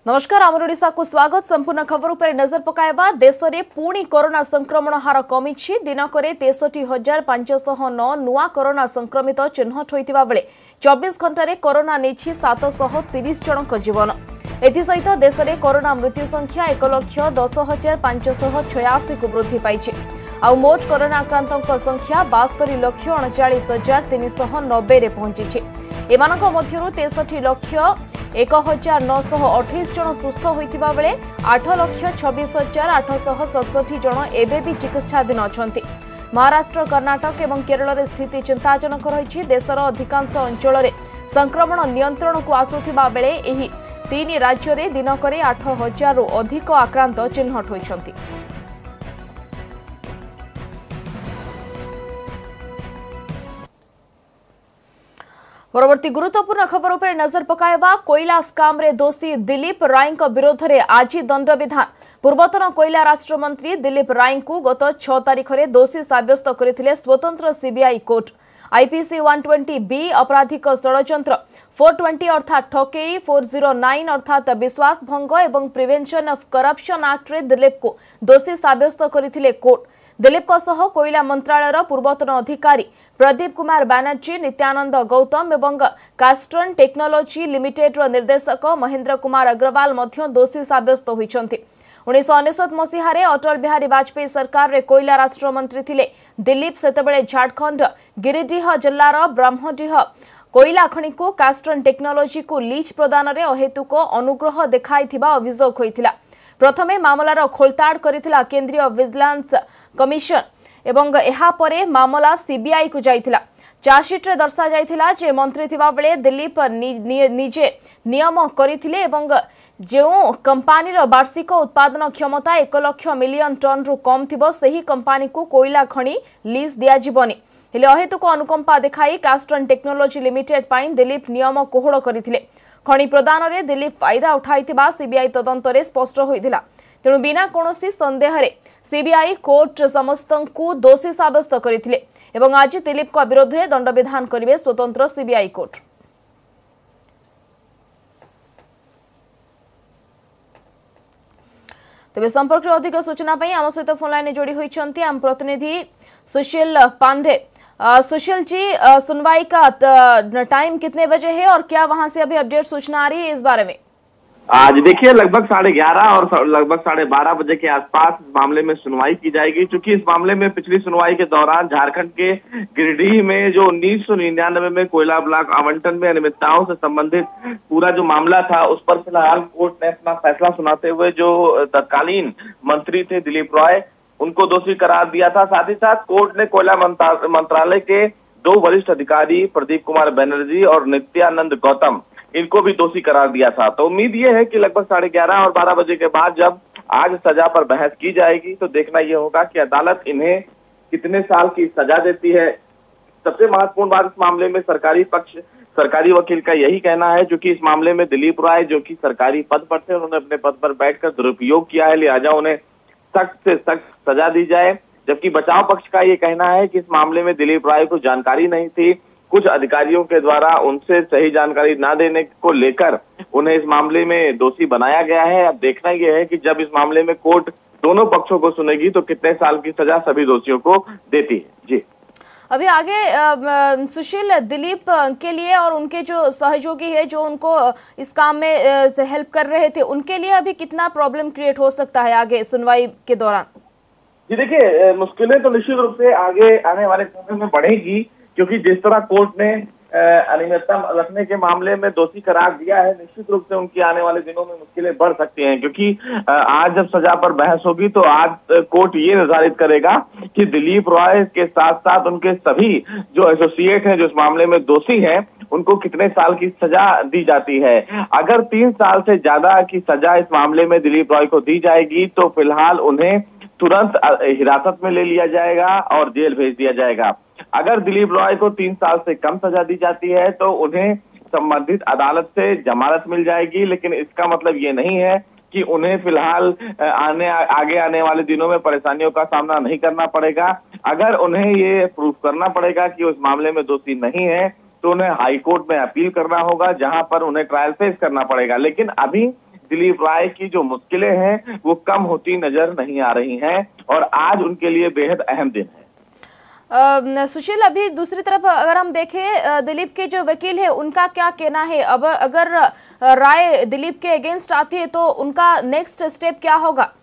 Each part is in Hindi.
नमस्कार आमर ओडिशा को स्वागत। संपूर्ण खबर पर नजर पकाइबा। देश में पुणी कोरोना संक्रमण हार कमी दिनक 63,509 नुआ कोरोना संक्रमित चिन्हट होता बेले 24 घंटे कोरोना नहीं 730 जन जीवन। एसहित देश में कोरोना मृत्यु संख्या 1,10,586 को वृद्धि पाई। आउ मोट कोरोना आक्रांतों संख्या 72,39,390 पहुंची। एमानक मध्यरु 63,01,928 जन सुस्थ होइतिबा बेले 8,26,867 जन एबे भी चिकित्साधीन अछंती। महाराष्ट्र, कर्नाटक और केरल में स्थिति चिंताजनक रही। देशर अधिकांश अंचल संक्रमण नियंत्रण को आसुथिबा बेले एही तीन राज्य में दिनक 8,000 रु अधिक आक्रांत चिन्हट होइछंती। परवर्ती गुरुत्वपूर्ण खबर पर नजर पकाइबा। कोयला स्काम रे दोषी दिलीप राय विरोध में आज दंड विधान। पूर्वतन कोयला राष्ट्रमंत्री दिलीप राय को गत 6 तारिख में दोषी साब्यस्त करथिले स्वतंत्र सीबीआई कोर्ट। आईपीसी 120B आपराधिक षड्यंत्र, 420 अर्थात ठकेई, 409 अर्थात विश्वास भंग एवं प्रिवेंशन ऑफ करप्शन एक्ट रे दिलीप को दोषी साब्यस्त करथिले कोर्ट। दिलीप सह कोयला मंत्रालयर पूर्वतन अधिकारी प्रदीप कुमार बनर्जी, नित्यानंद गौतम एवं कास्ट्रन टेक्नोलॉजी लिमिटेड निर्देशक महेंद्र कुमार अग्रवाल मध्य दोषी साब्यस्त होइछंती। 1999 मसीह अटल बिहारी वाजपेयी सरकार रे कोयला राष्ट्रमंत्री थिले दिलीप। सेतेबेले झारखंड गिरिडीह जिल्लार ब्रह्मडीह कोयला खनि को कास्ट्रन टेक्नोलॉजी को लीज प्रदान रे अहेतुक अनुग्रह देखाइथिबा अभियोग होइथिला। प्रथमे मामलार खोलताड़ करिथिला केंद्रीय विजिलेंस कमिशन एवं एहा परे मामला सीबीआई को जाइथिला। चार्जशीट रे दर्शा जाइथिला जे मंत्री थिबा बेले दिलीप निजे नियम करिथिले एवं जो कंपानीर वार्षिक उत्पादन क्षमता 1 लाख मिलियन टन रु कम थिबो सेही कंपानी को कोयला खनि लीज दिया जिवनी। हेले अहेतुक अनुकंपा देखाई कास्ट्रन टेक्नोलॉजी लिमिटेड पाई दिलीप नियम कोहड़ करिथिले। खनि प्रदान रे दिलीप फायदा उठाइथिबा सीबीआई तदंत रे स्पष्ट होइथिला। तेणु बिना कोनोसी संदेह रे सीबीआई कोर्ट समस्त को दोषी साब्यस्त करथिले एवं आज दिलीप को विरोध में दंड विधान करिवे स्वतंत्र सीबीआई कोर्ट। तेज संपर्क में अधिक सूचना आम सहित फोन लाइन जोड़ी होती आम प्रतिनिधि सुशील पांडे। सुशील जी, सुनवाई का टाइम कितने बजे है और क्या वहां से अभी अपडेट सूचना आ रही है इस बारे में? आज देखिए लगभग 11:30 और लगभग 12:30 बजे के आसपास इस मामले में सुनवाई की जाएगी। क्योंकि इस मामले में पिछली सुनवाई के दौरान झारखंड के गिरिडीह में जो 1999 में कोयला ब्लॉक आवंटन में अनियमितताओं से संबंधित पूरा जो मामला था उस पर फिलहाल कोर्ट ने अपना फैसला सुनाते हुए जो तत्कालीन मंत्री थे दिलीप रॉय उनको दोषी करार दिया था। साथ ही साथ कोर्ट ने कोयला मंत्रालय के 2 वरिष्ठ अधिकारी प्रदीप कुमार बनर्जी और नित्यानंद गौतम इनको भी दोषी करार दिया था। तो उम्मीद ये है कि लगभग 11:30 और 12 बजे के बाद जब आज सजा पर बहस की जाएगी तो देखना यह होगा कि अदालत इन्हें कितने साल की सजा देती है। सबसे महत्वपूर्ण बात इस मामले में सरकारी वकील का यही कहना है, क्योंकि इस मामले में दिलीप राय जो कि सरकारी पद पर थे उन्होंने अपने पद पर बैठकर दुरुपयोग किया है, लिहाजा उन्हें सख्त से सख्त सजा दी जाए। जबकि बचाव पक्ष का ये कहना है कि इस मामले में दिलीप राय को जानकारी नहीं थी, कुछ अधिकारियों के द्वारा उनसे सही जानकारी न देने को लेकर उन्हें इस मामले में दोषी बनाया गया है। अब देखना यह है कि जब इस मामले में कोर्ट दोनों पक्षों को सुनेगी तो कितने साल की सजा सभी दोषियों को देती है। जी अभी आगे सुशील, दिलीप के लिए और उनके जो सहयोगी है जो उनको इस काम में हेल्प कर रहे थे उनके लिए अभी कितना प्रॉब्लम क्रिएट हो सकता है आगे सुनवाई के दौरान? जी देखिए, मुश्किलें तो निश्चित रूप से आगे आने वाले समय में बढ़ेगी, क्योंकि जिस तरह कोर्ट ने अनियमितता रखने के मामले में दोषी करार दिया है, निश्चित रूप से उनकी आने वाले दिनों में मुश्किलें बढ़ सकती हैं। क्योंकि आज जब सजा पर बहस होगी तो आज कोर्ट ये निर्धारित करेगा कि दिलीप रॉय के साथ साथ उनके सभी जो एसोसिएट हैं जो इस मामले में दोषी हैं उनको कितने साल की सजा दी जाती है। अगर 3 साल से ज्यादा की सजा इस मामले में दिलीप रॉय को दी जाएगी तो फिलहाल उन्हें तुरंत हिरासत में ले लिया जाएगा और जेल भेज दिया जाएगा। अगर दिलीप रॉय को 3 साल से कम सजा दी जाती है तो उन्हें संबंधित अदालत से जमानत मिल जाएगी, लेकिन इसका मतलब ये नहीं है कि उन्हें फिलहाल आगे आने वाले दिनों में परेशानियों का सामना नहीं करना पड़ेगा। अगर उन्हें ये प्रूफ करना पड़ेगा कि उस मामले में दोषी नहीं है तो उन्हें हाई कोर्ट में अपील करना होगा, जहां पर उन्हें ट्रायल फेस करना पड़ेगा। लेकिन अभी दिलीप राय की जो मुश्किलें हैं वो कम होती नजर नहीं आ रही हैं और आज उनके लिए बेहद अहम दिन है। सुशील, अभी दूसरी तरफ अगर हम देखें, दिलीप के जो वकील है उनका क्या कहना है? अब अगर राय दिलीप के अगेंस्ट आती है तो उनका नेक्स्ट स्टेप क्या होगा?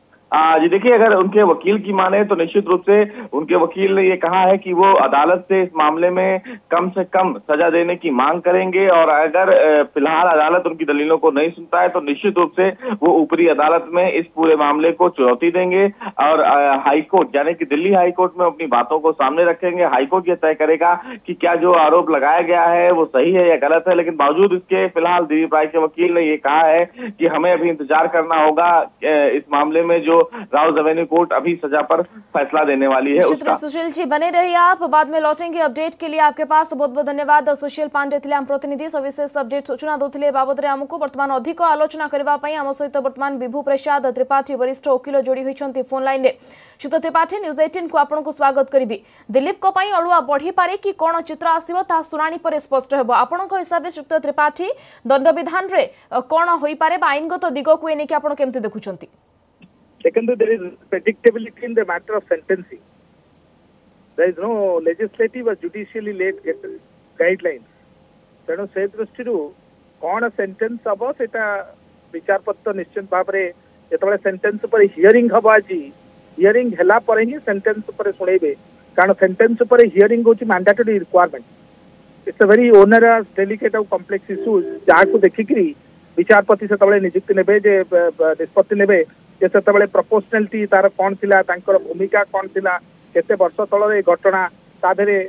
जी देखिए, अगर उनके वकील की माने तो निश्चित रूप से उनके वकील ने ये कहा है कि वो अदालत से इस मामले में कम से कम सजा देने की मांग करेंगे और अगर फिलहाल अदालत उनकी दलीलों को नहीं सुनता है तो निश्चित रूप से वो ऊपरी अदालत में इस पूरे मामले को चुनौती देंगे और हाईकोर्ट यानी कि दिल्ली हाईकोर्ट में अपनी बातों को सामने रखेंगे। हाईकोर्ट ये तय करेगा कि क्या जो आरोप लगाया गया है वो सही है या गलत है, लेकिन बावजूद इसके फिलहाल दिलीप राय के वकील ने ये कहा है कि हमें अभी इंतजार करना होगा इस मामले में जो राउज एवेन्यू कोर्ट अभी सजा पर फैसला देने वाली है उसका। सुशील जी बने रहिए, आप बाद में लौटेंगे अपडेट के लिए आपके पास। बहुत बहुत धन्यवाद। सुशील पांडे थे आम प्रतिनिधि, सविशेष अपडेट सूचना देते बाबद आमको वर्तमान अधिक आलोचना करने आम सहित वर्तमान विभू प्रसाद त्रिपाठी वरिष्ठ वकिल जोड़ी होती फोन लाइन में। श्रुत त्रिपाठी, न्यूज 18 को आपको स्वागत करी। दिलीप को अड़ुआ बढ़ी पारे कि कौन चित्र आसो ता शुणाणी पर स्पष्ट हो। आपण हिसाब से श्रुत त्रिपाठी दंड विधान रे कौन हो पारे आईनगत दिग को लेकिन आप केमती देखुं? Second, there is predictability in the matter of sentencing. There is no legislative or judicially led guidelines. तेणु से दृष्टि कौन सेंटेंस हम से विचारपत्र निश्चित भाव में जो सेंटेंस पर हियरिंग हम आज हियरिंग है पर ही सेंटेंस पर शुणेबे, कारण सेंटेंस पर हियरिंग हूँ mandatory requirement. It's a very onerous delicate और कॉम्प्लेक्स इश्यूज जहाँ देखिक विचारपति से निजुक्ति ने निष्पत्ति ने से प्रपोर्शनालिटी तार कौन थिला, तांकर भूमिका कौन थिला, केते वर्ष तल घटना ताधरे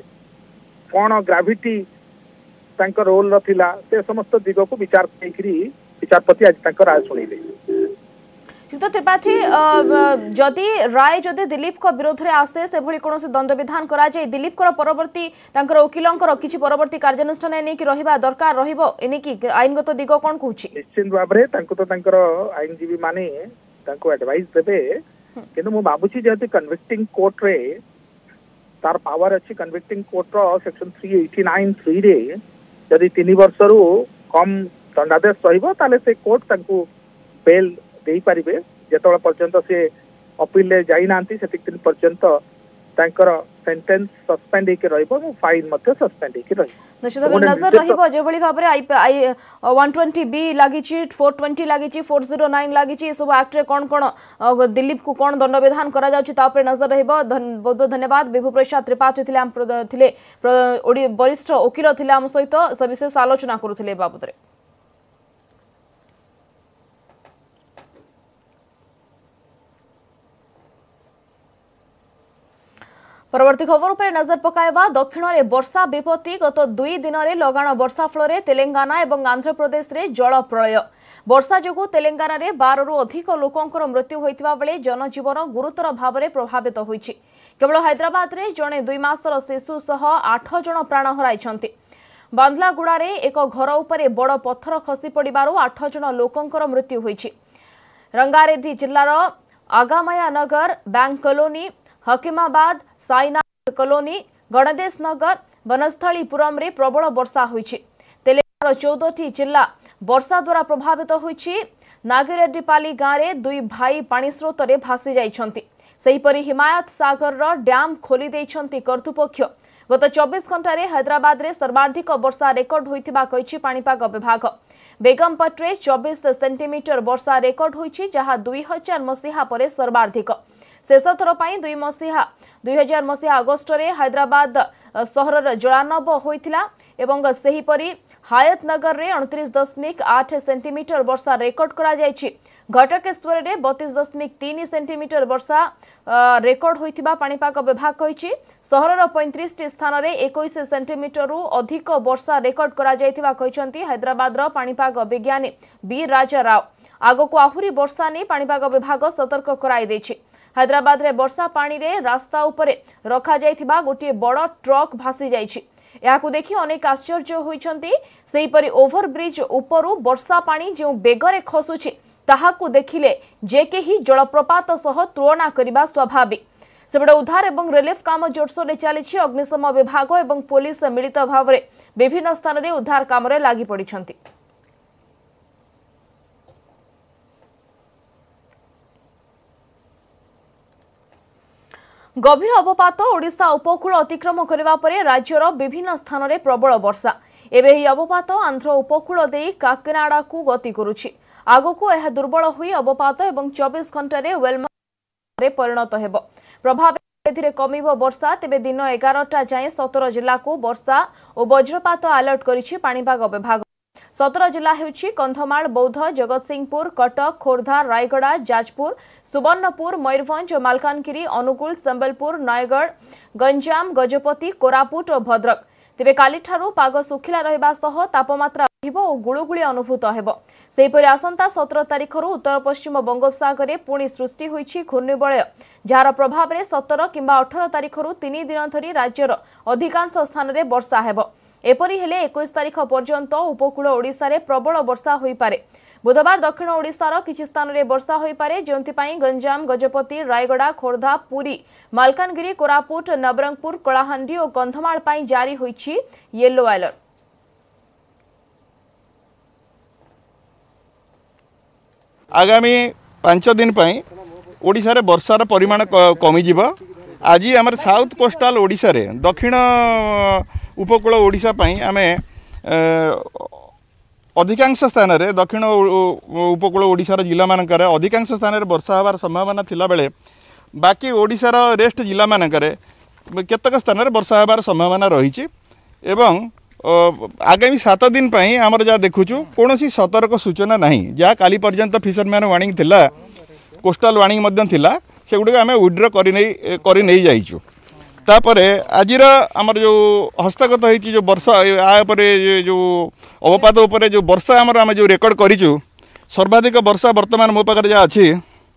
कौन ग्राविटी तांकर रोल रथिला, से समस्त दिग को विचार विचारपति आज तांकर राय शुणेबे। श्रुत त्रिपाठी, जदि राय जदि दिलीप को विरोध में आसे से भली कौन दंड विधान करा जाए, दिलीप को परवर्ती वकिलों किसी परवर्ती कार्यानुष्ठान नहीं रहिबा दरकार रहिबो एनिकी आईनगत दिग कौन कहूँ? निश्चित भाव में तो आईनजीवी माने एडवाइस देबे, किंतु मु बाबुची जेहेतु कन्विक्टिंग कोर्ट रे तार पावर अच्छी कन्विक्टिंग कोर्ट रो सेक्शन 389(3) रे यदि 3 वर्ष रु कम दंडादेश रहिबो ताले से कोर्ट तांकु बेल देई परिबे। जेतोळ पर्यंत से अपील ले जाई नांती सेतिक दिन पर्यंत तांकर सेंटेंस सस्पेंड हेके रहइबो, फाइन मते सस्पेंड हेके रहइबो। निश्चित भाव नजर रहिबो जेभली भाबरे आई 120 बी लागिची, 420 लागिची, 409 लागिची, सब एक्ट रे कोन कोन दिलीप को कोन दंड विधान करा जाउची ता पर नजर रहिबो। बहुत बहुत धन्यवाद। विभू प्रसाद त्रिपाठी थिले वरिष्ठ वकील थिले आम सहित सविशेष आलोचना करुथिले बाबद रे। परवर्ती खबर पर नजर पकाइबा। दक्षिण में वर्षा विपत्ति गत 2 दिन में लगाण वर्षा फल तेलंगाना और आंध्र प्रदेश में जल प्रलय। वर्षा जो तेलंगाना में 12 रु अधिक लोकंकर मृत्यु होइतिबा बेले जनजीवन गुरुतर भाव में प्रभावित होइछि। केवल हैदराबाद में जड़े 2 मासर शिशु सह 8 जन प्राण हराइछन्ति। बांदलागुड़ा रे एक घर उपरे बड़ पत्थर खसी पड़िबारु 8 जन लोकंकर मृत्यु होइछि। रंगारेड्डी जिल्लार आगामाया नगर, bank colony, Hakimabad, Sainath colony, गणदेश नगर, बनस्थलीपुरम रे प्रबल वर्षा होइछि। तेलंगानार 14टी जिला वर्षा द्वारा प्रभावित होइछि। नागिरेड्डीपाली गाँव में 2 भाई पानी स्रोत रे भासी जाइछन्ति। सेहीपरि हिमायत सागर डैम खोली देइछन्ति कर्तृपक्ष। गत 24 घंटे हैदराबाद रे सर्वाधिक वर्षा रेकर्ड होइतिबा कहिछि पाणीपाग विभाग। बेगमपट्रे 24 सेंटीमीटर वर्षा रेकर्ड होइछि, जहा 2000 मसीहा परे सर्वाधिक। शेष थर 2000 मसीहा अगस्ट रे हैदराबाद सहर जलानब होइतिला एवं सेहीपरि हायत नगर रे 29.8 सेंटीमीटर वर्षा रेकर्ड करा जायछि। घटकेश्वर रे 32.3 सेंटीमीटर वर्षा रेकर्ड होइतिबा पाणीपाग विभाग कहिछि। सहरर 35 स्थान रे 21 सेंटीमीटर रु अधिक वर्षा रेकर्ड करा जायतिबा कहिसंती हैदराबाद रो पाणीपाग विज्ञानी बी राजा राव। आगको आहुरी वर्षा नै पाणीपाग विभाग सतर्क कराई दैछि। हैदराबाद रे वर्षा पानी रे रास्ता उपरे रखा जायतिबा गोटे बड़ ट्रक भासी जायछि। याकू देखि अनेक आश्चर्य होइछन्ती। सेहीपरि ओभरब्रिज उपरु वर्षा पानी जे बेगरे खसुछि ताहाकू देखिले जे केही जलप्रपात सह तुलना करिबा स्वाभाविक। सेबडे उद्धार एवं रिलीफ काम जोरसोर चली। अग्निशम विभाग और पुलिस मिलित भाव में विभिन्न स्थान में उद्धार काम लागी पड़िछन्ति। गभीर अवपात ओडिशा उपकूल अतिक्रम करने पर राज्यर विभिन्न स्थान में प्रबल वर्षा एवं यह अवपात आंध्र उपकूल दे काकिनाडा को गति करुछि। आगकू यह दुर्बल हुई अवपात और 24 घंटे वेलमारे परिणत हेब। प्रभाव धीरे कमिब वर्षा तेबे दिन 11टा जाए 17 जिला को वर्षा और वज्रपात अलर्ट करिछि पाणीपाग विभाग। 17 जिला हेउछि कंधमाल, बौद्ध, जगतसिंहपुर, कटक, खोर्धा, रायगड़ा, जाजपुर, सुवर्णपुर, मयूरभंज, मालकानगिरी, अनुगुल, संबलपुर, नयगढ़, गंजाम, गजपति, कोरापुट और भद्रक। तेबे काली ठारू पाग सुखिला रहिबा सह तापमात्रा रहिबो और गुळुगुळी अनुभूत हेबो। सेहिपरि आसंता 17 तारिखरू उत्तर पश्चिम बंगोपसागर पुणी सृष्टि होईछि घूर्णिबलय, जार प्रभाव में 17 किंबा 18 तारिखरू 3 दिन धरी राज्यर अधिकांश स्थान में वर्षा हेबो। एपरि हेले 21 तारिख पर्यंत उपकूल ओडिशा रे प्रबल वर्षा होई पारे। बुधवार दक्षिण ओडिशार किछि स्थान में वर्षा होई पारे, जेउंथिपाई गंजाम, गजपति, रायगड़ा, खोर्धा, पुरी, मालकानगिरी, कोरापुट, नवरंगपुर, कलाहांडी और कंधमाल पाई जारी होईछि येलो अलर्ट। आगामी 5 दिन ओडिशा रे वर्षार परिमाण कमिजिब। आज आम साउथ कोस्टाल ओडिशा रे दक्षिण उपकूल ओडिशा आम अधिकांश स्थान में दक्षिण उपकूल ओडिशार जिला मानकर अधिकांश स्थान में वर्षा होवार संभावना थिला बेले बाकी ओडिशार रेस्ट जिला मानकर केतक स्थान में वर्षा होवार संभावना रही। आगामी 7 दिन आमर जहाँ देखुचु कौन सतर्क सूचना नहीं। जहाँ काली पर्यंत फिशरमैन वार्निंग थिला, कोस्टाल वार्निंग मध्यम थिला, सेगुड़िक आम विड्र कर नहीं जाइचु। तापर आज आमर जो हस्तगत होती जो वर्षा आपर जो अवपात उपरे जो वर्षा आम जो रेकर्ड करिचु सर्वाधिक वर्षा वर्तमान मो पाखे जहाँ अच्छी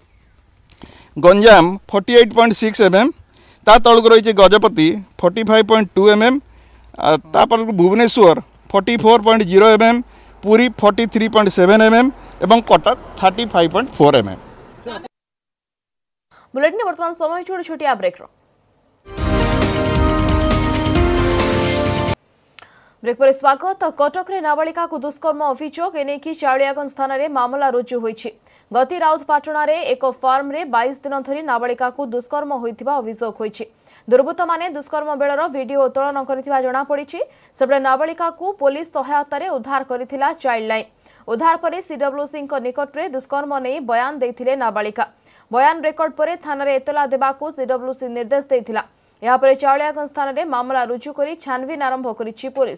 गंजाम 48.6 mm, ता तलक रही गजपति 45.2 mm, तापर भुवनेश्वर 44.0 mm, पुरी 43.7 mm एवं कटक 35.4 mm। बुलेटिन वर्तमान समय छोटिया ब्रेक पर स्वागत। कटक रे नाबालिका को दुष्कर्म अभियोग एनेकी चाउलियागंज थाना रे मामला रुजु होईछि। गति राउतपाटना रे एक फार्म रे 22 दिन धरी नाबालिका को दुष्कर्म होइथिबा अभियोग होईछि। दुर्बृत्त माने दुष्कर्म बेलर वीडियो उत्तोलन करथिबा जणा पड़िछि। सेबडे नाबालिका को पुलिस सहायता रे उद्धार करथिला चाइल्ड लाइन। उद्धार परे सीडब्ल्यूसी को निकट रे दुष्कर्म नै बयान दैथिले नाबालिका। बयान रेकर्ड परे थाना रे एतला देबाको सीडब्ल्यूसी निर्देश दैथिला। या परे चाउलियागंज थाना रे मामला रुजु करी छानबीन आरंभ करिछि पुलिस।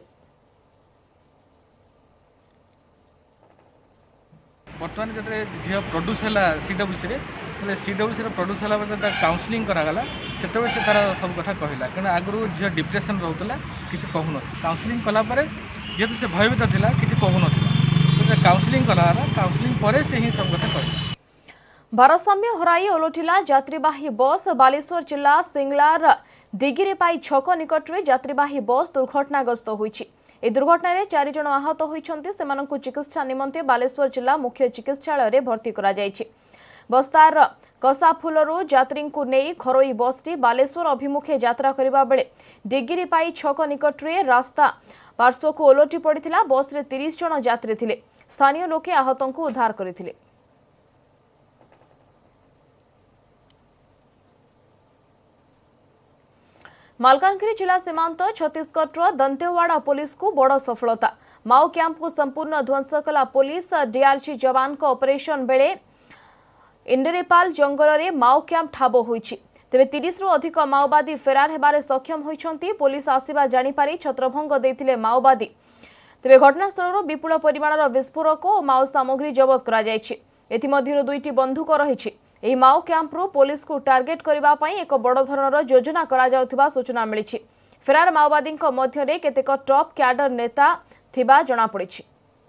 बर्तमान जो झील प्रड्यूस है सीडब्ल्यूसी सीडब्ल्यूसी प्रड्यूस है काउनसिलिंग करागला से तार सब कथा कहला क्या आगु झील डिप्रेशन रोला कि कहून काउनसिलिंग कलापर जेहतु से भयभीत था कि कहून तो काउनसिलिंग कराला काउनसिलिंग पर से ही सब कथा कहला। भारसाम्य हराई ओलटिला यात्रीवाही बस। बालेश्वर जिला सिंगलार डिगिरीपाई छक निकट में यात्रीवाही बस दुर्घटनाग्रस्त होईछि। ए दुर्घटना रे 4 जन आहत होइछन्ति। सेमानंकु चिकित्सा निमंते बालेश्वर जिला मुख्य चिकित्सालय रे भर्ती करा जायछि। बस्तार कसाफुलरू यात्री को नहीं घरोई बसटी बालेश्वर अभिमुखे यात्रा करिबा बेले डिगिरीपाई छक निकट रे रास्ता पार्श्व को ओलटि पड़िथिला। बस रे 30 जन यात्री थिले। स्थानीय लोके आहतंकु उद्धार करिथिले। मालकानगिरी जिला सीमांत छत्तीसगढ़ दंतेवाड़ा पुलिस को बड़ सफलता। माओ कैंप को संपूर्ण ध्वंस कला पुलिस। डीआरजी जवान को ऑपरेशन बेले इंडरेपाल जंगल में माओ कैंप ठाब होईछि। तेबे 30 रु अधिक माओवादी फेरार हेबारे सक्षम होइछन्ति। पुलिस आसीबा जानि पारि छत्रभंग दैथिले माओवादी। तेबे घटनास्थल विपुल परिमाणर विस्फोरक और माओ सामग्री जबत करा जायछि। एथिमध्यरु 2टी बंदूक रहिछि। एही माओ कैंपरू पुलिस को टार्गेट करबा पई एक बड़ धरणर योजना करा जाउथिबा सूचना मिलिछि। फेरार माओवादी मध्यरे केतेक टॉप कैडर नेता थिबा जणा पड़िछि।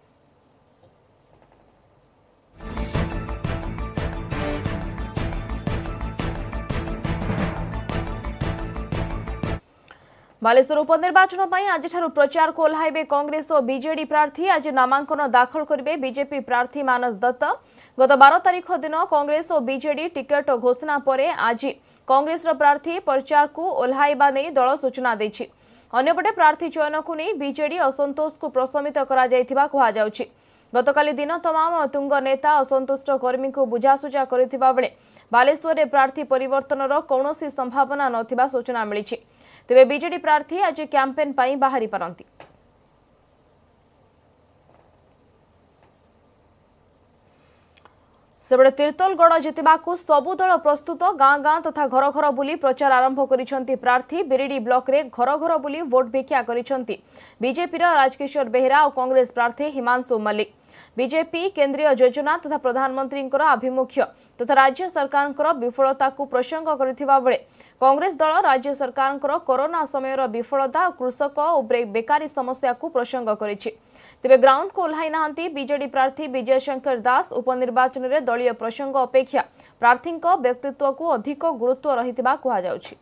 बालेश्वर उपनिर्वाचन आज प्रचार को ओह्लाइबे कांग्रेस और बीजेडी प्रार्थी। आज नामांकन दाखल करेंगे बीजेपी प्रार्थी मानस दत्त। गत 12 तारिख दिन कांग्रेस और बीजेडी टिकेट घोषणा पर आज कांग्रेस प्रार्थी प्रचार को ओह्लाइबा नहीं दल सूचना देछि। अन्यपटे प्रार्थी चयन को नहीं बीजेडी असंतोष को प्रशमित करा जायथिबा कहा जाउछि। गतकाली दिन तमाम तुंग नेता असंतुष्ट कर्मी को बुझासुझा करथिबा बेले बालेश्वर में प्रार्थी परिवर्तन कौनसी संभावना नथिबा सूचना मिली। तेबे बीजेडी प्रार्थी आज कैंपेन पई बाहरी पारंती। सेबड़े तीर्तोलगढ़ जितबाकू सबु दल प्रस्तुत गाँ गाँ तथा घर घर बुली प्रचार आरंभ करिसेंती प्रार्थी। बिरिडी ब्लॉक रे घर घर बुली वोट भिक्षा करिसेंती बीजेपी राजकिशोर बेहेरा और कांग्रेस प्रार्थी हिमांशु मल्लिक। बीजेपी केंद्रीय योजना तथा प्रधानमंत्री आभिमुख्य तथा राज्य सरकार विफलता को प्रसंग करथिबा बेले कांग्रेस दल राज्य सरकार कोरोना समय विफलता और कृषक और बेकारी समस्या को प्रसंग करिछि। तेबे ग्राउंड को ओह्लाई नाहंती बीजेडी प्रार्थी विजय शंकर दास। उपनिर्वाचन में दलीय प्रसंग अपेक्षा प्रार्थी व्यक्तित्व को अधिक गुरुत्व रहितिबा कुहा जाउछि।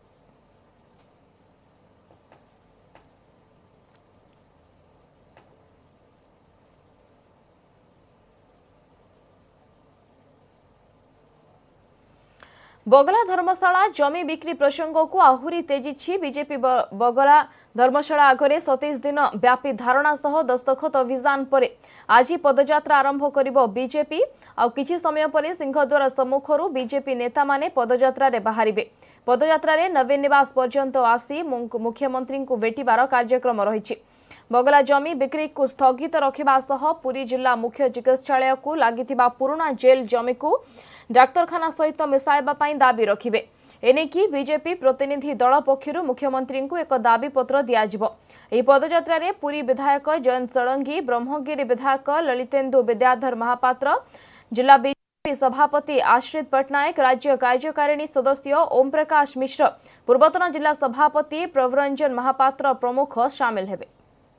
बगला धर्मशाला जमी बिक्री प्रसंग को आहुरी तेजी। बीजेपी बगला धर्मशाला आगे 27 दिन व्यापी धारणा सह दस्तखत अभियान पर आज पदयात्रा आरंभ करिबो बीजेपी। आ किछि समय पर सिंहद्वार सम्मुखरू बीजेपी नेता माने पदयात्रा रे बाहरिबे। पदयात्रा रे नवीन निवास पर्यंत आसी मुख्यमंत्री को भेटिबार कार्यक्रम रहिछि। बगला जमी बिक्री को स्थगित रखिबा सह पुरी जिला मुख्य चिकित्सालय को लागिथिबा पुराना जेल जमी को डाक्तरखाना सहित मिसाइबा पई दाबी रखिबे। एनेकी बीजेपी प्रतिनिधि दल पक्षरु मुख्यमंत्री को एक दाबी पत्र दियाजिबो। एही पदयात्रा रे पुरी विधायक जयंत षडंगी, ब्रह्मगिरी विधायक ललितेन्दु विद्याधर महापात्र, जिला बीजेपी सभापति आश्रित पटनायक, राज्य कार्यकारिणी सदस्य ओम प्रकाश मिश्र, पूर्वतन जिला सभापति प्रभरंजन महापात्र प्रमुख शामिल हेबे।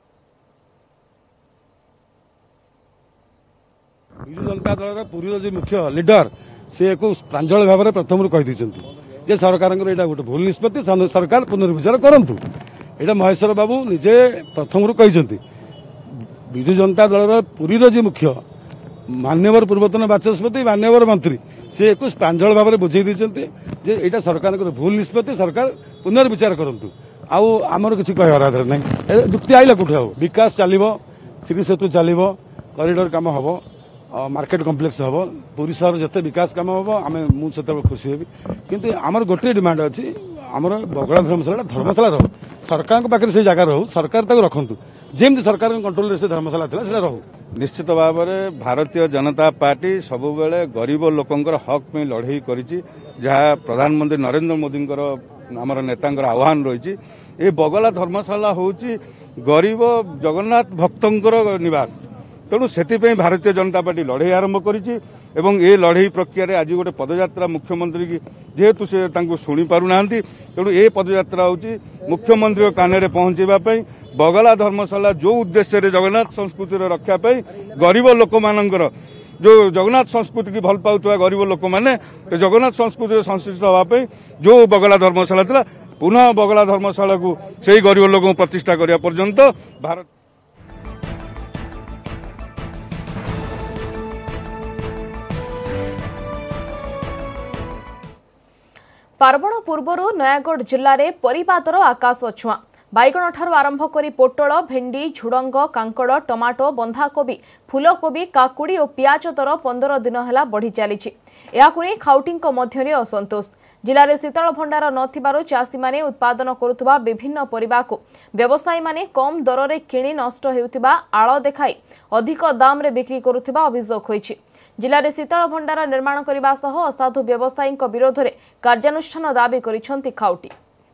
विजु जनता दल पुरी जो मुख्य लीडर से प्रांजल भाव में प्रथम कही जे सरकार यहाँ गोटे भूल निष्पत्ति सरकार पुनर्विचार करंतु। यहाँ महेश्वर बाबू निजे प्रथम कही विजु जनता दल पुरी जो मुख्य मान्यवर पूर्वतन बाचस्पति मान्यवर मंत्री से प्रांजल भाव में बुझे जे यहाँ सरकार भूल निष्पत्ति सरकार पुनर्विचार करंतु। आमर किसी कहर ना जुक्ति आईला कौट हम विकास चलो श्री सेतु चलो कॉरिडोर काम हम मार्केट कम्प्लेक्स हम पुरी सहर जिते विकास काम हम आम मुझे खुशी हेबी। किंतु आमर गोटे डिमांड अच्छी आमर बगला धर्मशाला रो सरकार पाखे से जगह रो सरकार रखु जमी सरकार कंट्रोल से धर्मशाला था रो। निश्चित भाव में भारतीय जनता पार्टी सबुबले गरीब लोकंर हक में लड़ई करिछि जहाँ प्रधानमंत्री नरेंद्र मोदी आमर नेता आह्वान रही। ये बगला धर्मशाला होची गरीब जगन्नाथ भक्तंकर निवास। तेणु से भारतीय जनता पार्टी लड़ई आरंभ करिछि एवं ए लड़ई प्रक्रिया आज गोटे पदयात्रा मुख्यमंत्री की जेहेतु से शुणी पारुना तेणु ए पदयात्रा होची मुख्यमंत्री कान पहुंचाई बगला धर्मशाला जो उद्देश्य रे जगन्नाथ संस्कृति रक्षा पाई गरीब लोक मानकर जो जगन्नाथ संस्कृति की भल पाउथवा गरीब लोक माने जगन्नाथ संस्कृति संश्लिष्ट होगापी जो बगला धर्मशाला था पुनः बगला धर्मशाला को से गरीब लोक प्रतिष्ठा करने पर्यंत भारत पार्वण पूर्वर नयागढ़ जिले में परिबादर आकाश छुआ बैगण ठार आरंभ कर पोटल भेंडी झुड़ंग कांकड़ टमाटो बंधाकोबी फूलकोबी काकुड़ी और पियाज दर 15 दिन है बढ़ी चली। खाउटी मध्य असंतोष जिले में शीतल भंडार नथिबारु चाषी माने उत्पादन करुवा विभिन्न परिबा को व्यवसायी माने कम दर में किणी नष्ट हेउथिबा आड़ देखाई अधिक दाम रे बिक्री करुथिबा अभियोग होईछि। जिले में शीतल भंडार निर्माण करने सह असाधु व्यवसायी विरोध में कार्यानुष्ठान दाबी करिसेंती खाउटी।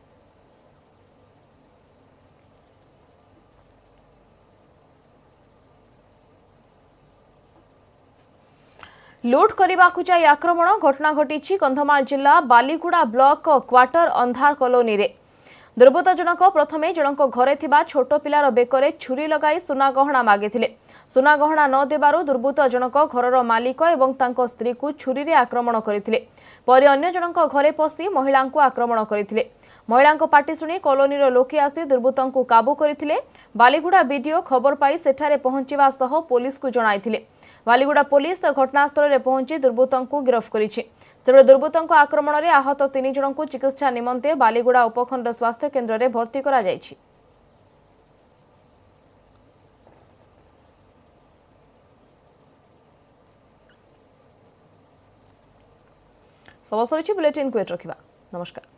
लुट करने जाई आक्रमण घटना घटी कंधमाल जिला बालीगुड़ा ब्लॉक क्वार्टर अंधार कॉलोनी रे। दुर्बृत्त जनक प्रथमे जनक घरे थिबा छोट पिलार बेकरे छुरी लगाई सुना गहना मागिथिले। सुना गहना न देबारु दुर्बृत्त जनक घरर मालिक एवं तांको स्त्री को छुरी रे आक्रमण करथिले। परे अन्य जनक घरे पसी महिला को आक्रमण करथिले। महिला पाटी शुणी कॉलोनी लोके आसी दुर्बृत्त को काबू करथिले। बालीगुड़ा बीडीओ खबर पाई सेठारे पहुंचवा सह पुलिस को जणाइथिले। बालीगुड़ा पुलिस घटनास्थल में पहुंची दुर्बृत्त को गिरफ्त करिछि। सेबड़े दुर्बृत्त आक्रमण में आहत 3 जन को चिकित्सा निमंते बालीगुड़ा उपखंड स्वास्थ्य केन्द्र में भर्ती करा जायछि। सब सरी बुलेटिन को रखा नमस्कार।